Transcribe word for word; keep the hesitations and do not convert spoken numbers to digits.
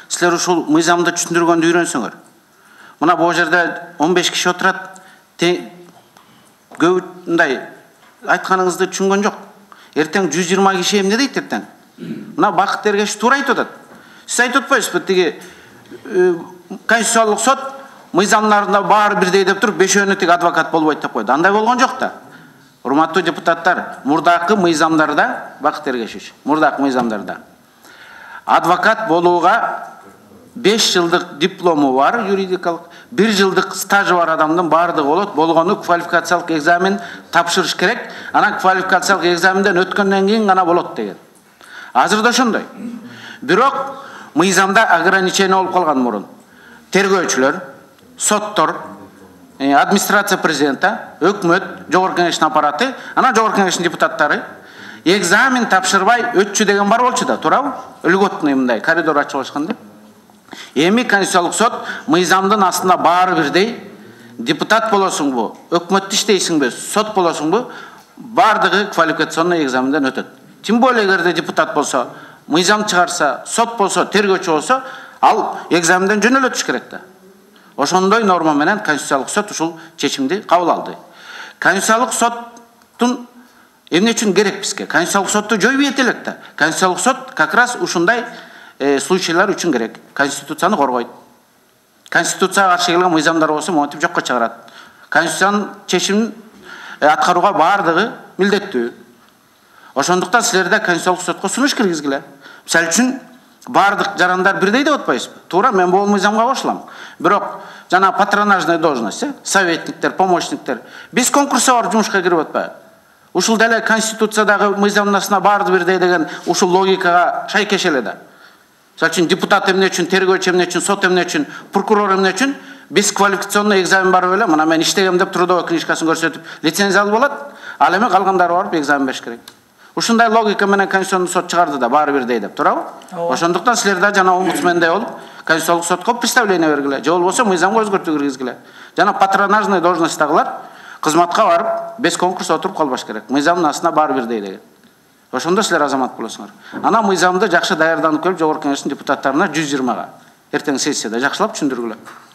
силер ушул мыйзамды түшүндүргөндү үйрөнсөңөр. Мына бул жерде он беш киши отурат. Көп мындай айтканыңызды түшүнгөн жок. Эртең жүз жыйырма киши эмне дейт эртең? Мына Бакыт Эргешев туура айтып атат. Сиз айтып атпайсызбы, тиги Конституциялык сот мыйзамдарында баары бирдей деп туруп, бешөөнү тиги адвокат болбойт деп койду. Андай болгон жок да. Урматтуу депутаттар, мурдакы мыйзамдарда, Бакыт Эргешевич, мурдакы мыйзамдарда адвокат болууга беш жылдык диплому бар, юридикалык, бир жылдык стажы бар адамдын баардыгы болот. Болгону квалификациялык экзамен тапшырыш керек. Анан квалификациялык экзаменден өткөндөн кийин гана болот деген. Азыр да ошондой. Бирок мыйзамда ограничение болуп калган мурун. Тергөөчүлөр, соттор, администрация президента, өкмөт, жогорку кеңештин аппараты, анан жогорку кеңештин депутаттары экзамен тапшырбай өтчү деген бар болчу да, туурабы? Льготный мындай коридор ачып алышкан. Эми Конституциялык сот мыйзамдын астында баары бирдей. Депутат болосуңбу, өкмөттө иштейсиңби, сот болосуңбу, баардыгы квалификационный экзаменден өтөт. Тем более эгерде депутат болсо, мыйзам чыгарса, сот болсо, тергөөчү болсо, ал экзаменден жөн эле өтүш керек да. Ошондой норма менен Конституциялык сот ушул чечимди кабыл алды. Конституциялык соттун эмне үчүн керек бизге? Конституциялык сотту жойбойт элек да. Конституциялык сот как раз ушундай случайлар үчүн керек. Конституцияны коргойт. Конституцияга каршы келген мыйзамдар болсо монтип жокко чыгарат. Конституциянын чечимин аткарууга баардыгы милдеттүү. Ошондуктан силерде Конституциялык сотко сунуш киргизгиле. Мисалы үчүн баардык жарандар бирдей деп атпайсызбы? Туура, мен бул мыйзамга кошулам. Бирок жана патронажный должность, советниктер, помощниктер биз конкурсқа барып жумушка кирип атпайбы? Ушул деле Конституциядагы мыйзамдасына баарды бирдей деген ушул логикага шайкеш эле да. Мисалы үчүн депутат эмне үчүн, тергөөчү эмне үчүн, сот эмне үчүн, прокурор эмне үчүн? Биз квалификационный экзамен барып эле, мына мен иштегем деп трудовой книжкасын көрсөтүп лицензия алып алат, ал эми калгандары барып экзамен бериш керек. Ушундай логика менен Конституционный сот чыгарды да, баары бирдей деп, туурабы? Ошондуктан силер да жана омбудсмендей болуп Конституциялык сотко представление бергиле, же болбосо мыйзамга өзгөртүү киргизгиле. Жана патронажный должностьтагылар кызматка барып без конкурс отуруп калбаш керек. Мыйзамдын астына баары бирдей деген. Ошондо силер азамат болосуңар. Ана мыйзамды жакшы даярданып келип жогорку кеңештин депутаттарына жүз жыйырмага эртең сессияда жакшылап түшүндүргүлө.